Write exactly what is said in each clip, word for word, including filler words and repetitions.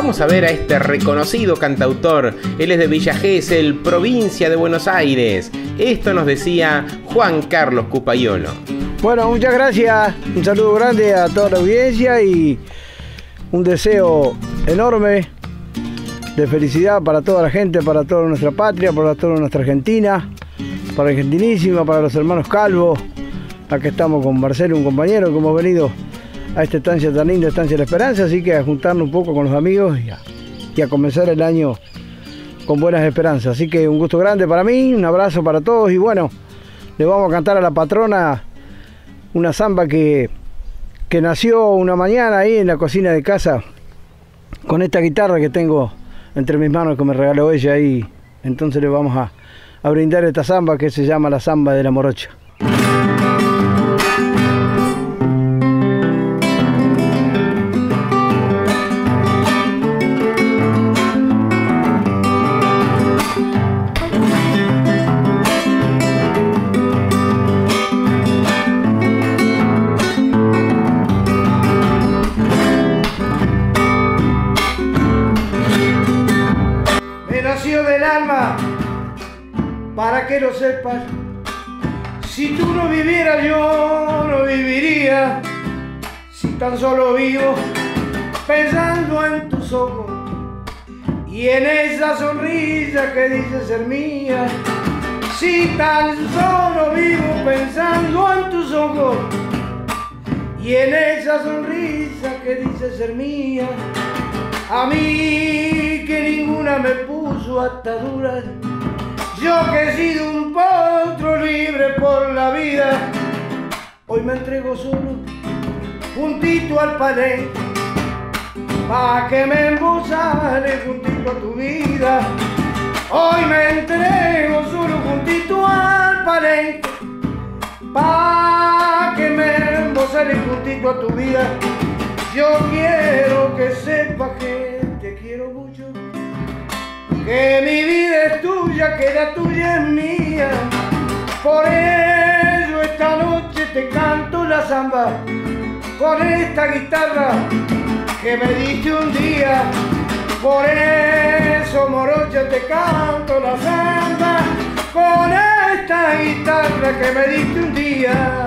Vamos a ver a este reconocido cantautor. Él es de Villa Gesell, provincia de Buenos Aires. Esto nos decía Juan Carlos Cupayolo. Bueno, muchas gracias. Un saludo grande a toda la audiencia y un deseo enorme de felicidad para toda la gente, para toda nuestra patria, para toda nuestra Argentina, para Argentinísima, para los hermanos Calvo. Acá estamos con Marcelo, un compañero que hemos venido a esta estancia tan linda, Estancia de la Esperanza, así que a juntarnos un poco con los amigos y a, y a comenzar el año con buenas esperanzas. Así que un gusto grande para mí, un abrazo para todos y bueno, le vamos a cantar a la patrona una samba que, que nació una mañana ahí en la cocina de casa con esta guitarra que tengo entre mis manos que me regaló ella y entonces le vamos a, a brindar esta samba que se llama la Samba de la Morocha. Para que lo sepas, si tú no vivieras yo no viviría, si tan solo vivo pensando en tus ojos y en esa sonrisa que dice ser mía, si tan solo vivo pensando en tus ojos y en esa sonrisa que dice ser mía, a mí que ninguna me puso ataduras, yo que he sido un potro libre por la vida, hoy me entrego solo, juntito al palenque, pa' que me embozale juntito a tu vida. Hoy me entrego solo, juntito al palenque, pa' que me embozale juntito a tu vida. Yo quiero que sepas que te quiero mucho, que mi vida es tuya, que la tuya es mía. Por ello esta noche te canto la samba con esta guitarra que me diste un día. Por eso, morocha, te canto la samba con esta guitarra que me diste un día.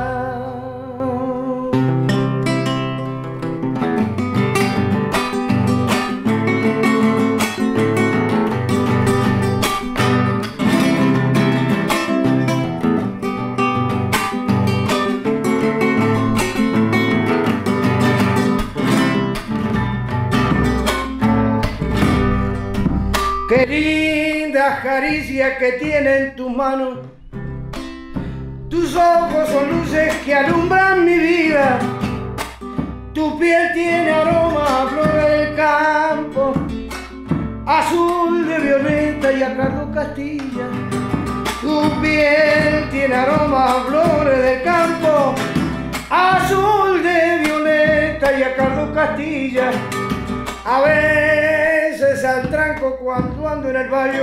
Qué linda caricia que tienen tus manos, tus ojos son luces que alumbran mi vida, tu piel tiene aroma a flores del campo, azul de violeta y a Carlos Castilla. Tu piel tiene aroma a flores del campo, azul de violeta y a Carlos Castilla. A veces al tranco cuando ando en el barrio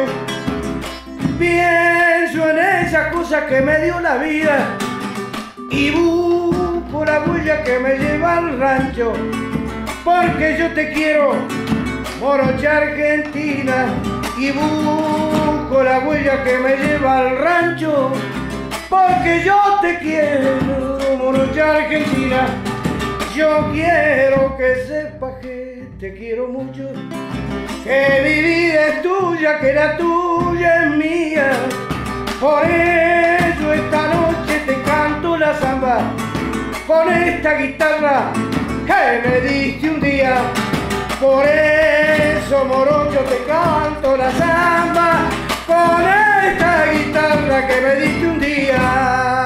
pienso en esa cosa que me dio la vida y busco la huella que me lleva al rancho, porque yo te quiero, morocha argentina, y busco la huella que me lleva al rancho, porque yo te quiero, morocha argentina. Yo quiero que sepas que te quiero mucho, que mi vida es tuya, que la tuya es mía. Por eso esta noche te canto la samba con esta guitarra que me diste un día. Por eso, morocho, te canto la samba con esta guitarra que me diste un día.